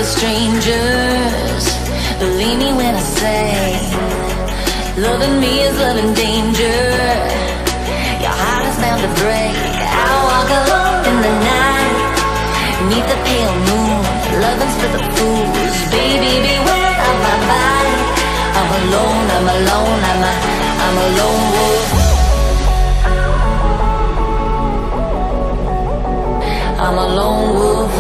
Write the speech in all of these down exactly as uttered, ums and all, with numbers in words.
with strangers. Believe me when I say, loving me is loving danger. Your heart is bound to break. I walk alone in the night, neath the pale moon. Loving's for the fools. Baby, beware of my body. I'm alone, I'm alone, I'm a, I'm a lone wolf. I'm a lone wolf.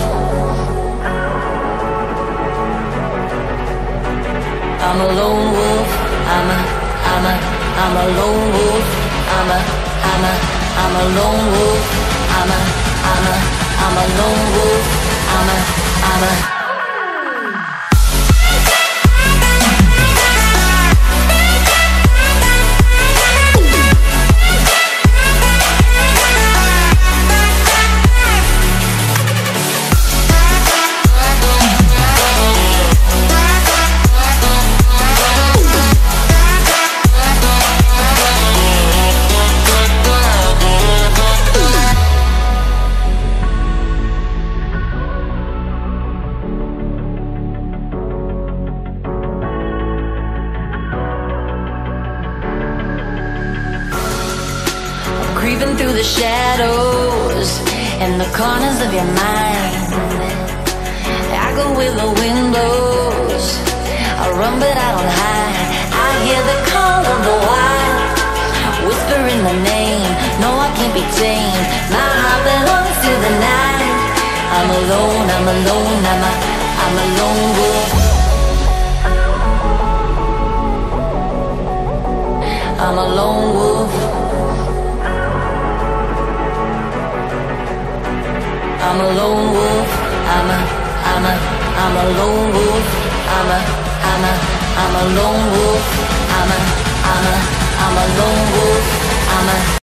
I'm a lone wolf. I'm a, I'm a, I'm a lone wolf. I'm a, I'm a, I'm a lone wolf. I'm a, I'm a, I'm a lone wolf. I'm a, I'm a. Creeping through the shadows and the corners of your mind. I go where the wind blows. I run but I don't hide. I hear the call of the wild, whispering the name. No, I can't be tamed. My heart belongs to the night. I'm alone, I'm alone, I'm a, I'm a lone wolf. I'm a lone wolf. I'm a lone wolf. I'm a, I'm a, I'm a lone wolf. I'm a, I'm a, I'm a lone wolf. I'm a, I'm a, I'm a lone wolf. I'm a